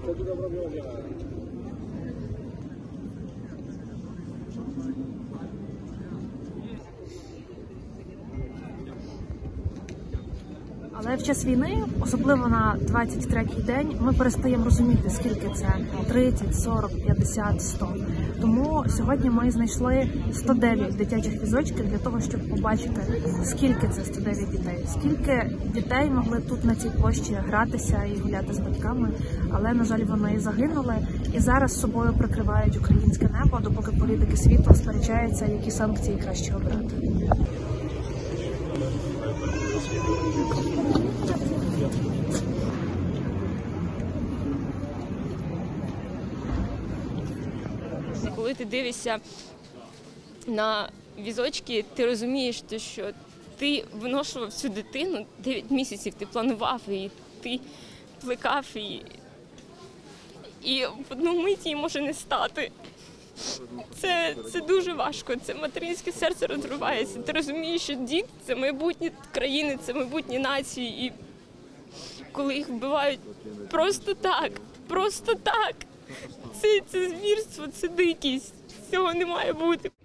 Але в час війни, особливо на 23-й день, ми перестаємо розуміти, скільки це – 30, 40, 50, 100. Тому сьогодні ми знайшли 109 дитячих візочків для того, щоб побачити, скільки це 109 дітей. Скільки дітей могли тут на цій площі гратися і гуляти з батьками, але, на жаль, вони загинули. І зараз собою прикривають українське небо, допоки політики світу сперечаються, які санкції краще обрати. Коли ти дивишся на візочки, ти розумієш, що ти виношував цю дитину 9 місяців, ти планував її, ти плекав її. І в одну мить її може не стати. Це дуже важко, це материнське серце розривається. Ти розумієш, що діти – це майбутнє країни, це майбутні нації. І коли їх вбивають просто так, це звірство, це дикість. Цього не має бути.